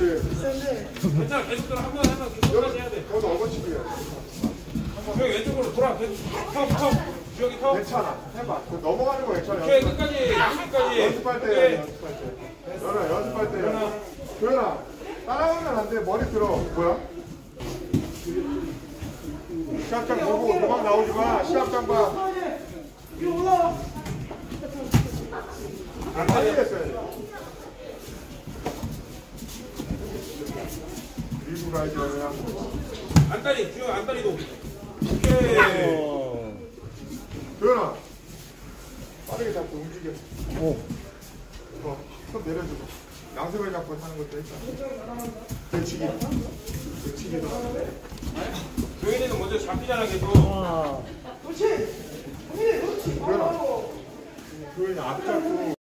괜찮아, 계속 들어. 한번 계속까지 해야 돼. 거기서 어거치기야. 형 왼쪽으로 돌아. 턱. 주혁이 턱. 괜찮아. 해봐. 넘어가는 거 괜찮아. 오케이, 끝까지. 연습할 때. 연습할 때. 도현아, 따라오면 안 돼. 머리 들어. 뭐야? 시합장 보고 도망 나오지 마. 시합장 봐. 안 달리겠어요. 밀고 가야지 그냥. 안다리, 주혁 안다리도. 오케이. 도현아, 빠르게 잡고 움직여. 손 내려주고. 양손을 잡고 하는 것도 했잖아. 배치기. 배치기도 하는데. 도현이는 먼저 잡히잖아, 계속. 도현아, 도현이 앞잡고.